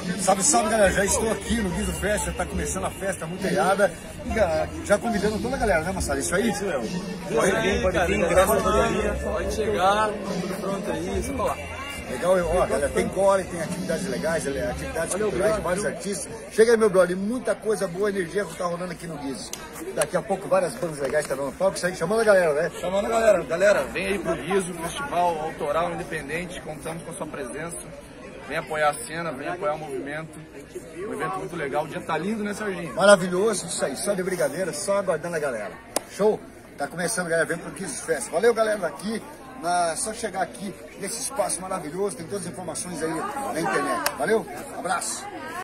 Salve, salve, galera. Já estou aqui no Guizo Festa, tá começando a festa muito irada. E já convidando toda a galera, né, Massaro? Isso aí? Isso mesmo. Pode vir, graças a Deus. Pode chegar, tudo pronto aí, só falar. Legal, ó, galera, tem gole, tem atividades legais, atividades culturais de vários artistas. Chega aí, meu brother, muita coisa boa, energia que tá rolando aqui no Guizo. Daqui a pouco várias bandas legais estarão no palco, isso aí, chamando a galera, né? Chamando a galera. Galera, vem aí pro Guizo, festival autoral independente, contamos com a sua presença. Vem apoiar a cena, vem apoiar o movimento. Um evento muito legal. O dia tá lindo, né, Serginho? Maravilhoso, isso aí, só de brigadeira, só aguardando a galera. Show? Tá começando, galera, vem pro Guizo Festa. Valeu, galera, daqui. Só chegar aqui nesse espaço maravilhoso, tem todas as informações aí na internet. Valeu? Abraço!